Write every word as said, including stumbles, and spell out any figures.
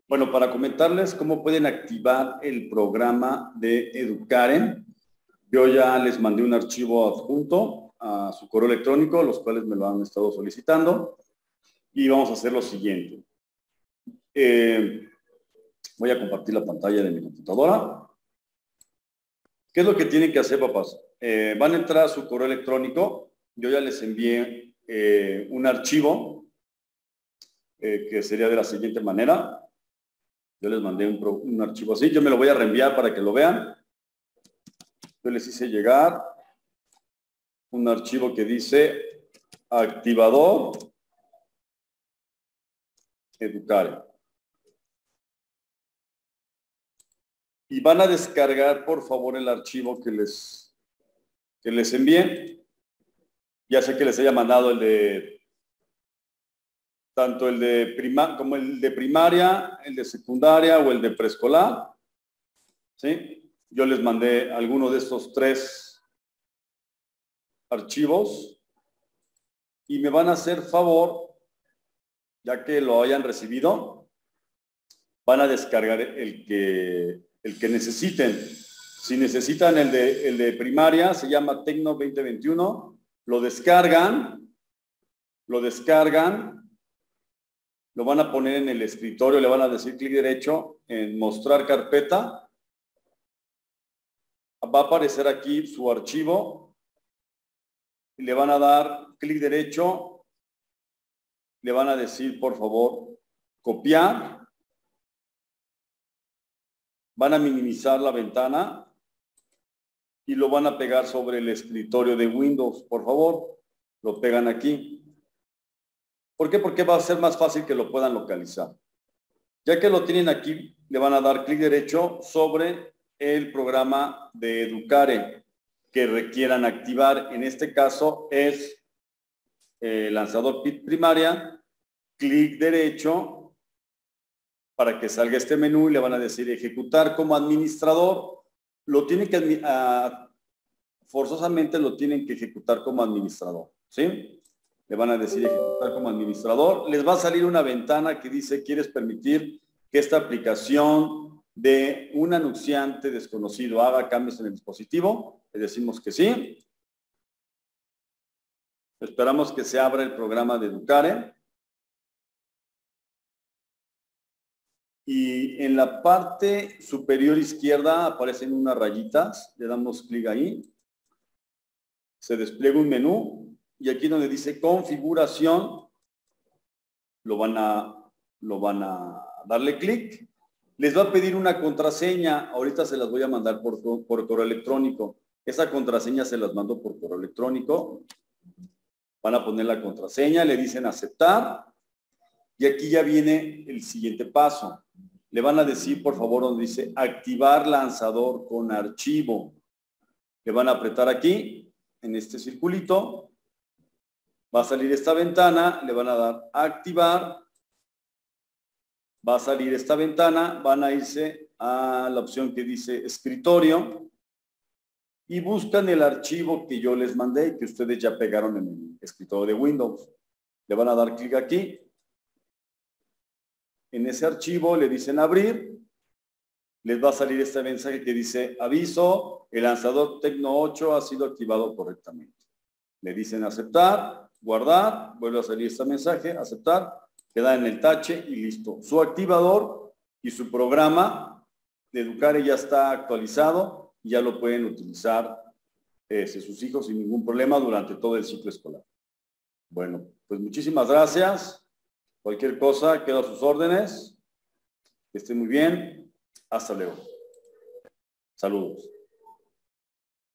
Bueno, para comentarles cómo pueden activar el programa de Educare, yo ya les mandé un archivo adjunto a su correo electrónico, los cuales me lo han estado solicitando, y vamos a hacer lo siguiente. Eh, voy a compartir la pantalla de mi computadora. ¿Qué es lo que tienen que hacer, papás? Eh, van a entrar a su correo electrónico. Yo ya les envié eh, un archivo eh, que sería de la siguiente manera. Yo les mandé un, un archivo así. Yo me lo voy a reenviar para que lo vean. Yo les hice llegar un archivo que dice activador Educare. Y van a descargar, por favor, el archivo que les, que les envié. Ya sé que les haya mandado el de, tanto el de prima, como el de primaria, el de secundaria o el de preescolar. ¿Sí? Yo les mandé alguno de estos tres archivos y me van a hacer favor, ya que lo hayan recibido, van a descargar el que, el que necesiten. Si necesitan el de, el de primaria, se llama Tecno veinte veintiuno, lo descargan, lo descargan, lo van a poner en el escritorio, le van a decir clic derecho en mostrar carpeta. Va a aparecer aquí su archivo y le van a dar clic derecho, le van a decir, por favor, copiar. Van a minimizar la ventana y lo van a pegar sobre el escritorio de Windows. Por favor, lo pegan aquí. ¿Por qué? Porque va a ser más fácil que lo puedan localizar. Ya que lo tienen aquí, le van a dar clic derecho sobre el programa de Educare que requieran activar. En este caso es eh, lanzador P I T primaria, clic derecho para que salga este menú y le van a decir ejecutar como administrador. Lo tienen que, uh, forzosamente lo tienen que ejecutar como administrador, ¿sí? Le van a decir ejecutar como administrador. Les va a salir una ventana que dice, ¿quieres permitir que esta aplicación de un anunciante desconocido haga cambios en el dispositivo? Le decimos que sí. Esperamos que se abra el programa de Educare. Y en la parte superior izquierda aparecen unas rayitas. Le damos clic ahí. Se despliega un menú. Y aquí donde dice configuración, lo van a, lo van a darle clic. Les va a pedir una contraseña. Ahorita se las voy a mandar por, por correo electrónico. Esa contraseña se las mando por correo electrónico. Van a poner la contraseña, le dicen aceptar. Y aquí ya viene el siguiente paso. Le van a decir, por favor, donde dice activar lanzador con archivo. Le van a apretar aquí, en este circulito. Va a salir esta ventana, le van a dar activar. Va a salir esta ventana, van a irse a la opción que dice escritorio y buscan el archivo que yo les mandé y que ustedes ya pegaron en el escritorio de Windows. Le van a dar clic aquí. En ese archivo le dicen abrir. Les va a salir este mensaje que dice aviso, el lanzador Tecno ocho ha sido activado correctamente. Le dicen aceptar, guardar, vuelve a salir este mensaje, aceptar, queda en el tache y listo. Su activador y su programa de Educare ya está actualizado y ya lo pueden utilizar eh, sus hijos sin ningún problema durante todo el ciclo escolar. Bueno, pues muchísimas gracias. Cualquier cosa, quedo a sus órdenes. Que estén muy bien. Hasta luego. Saludos.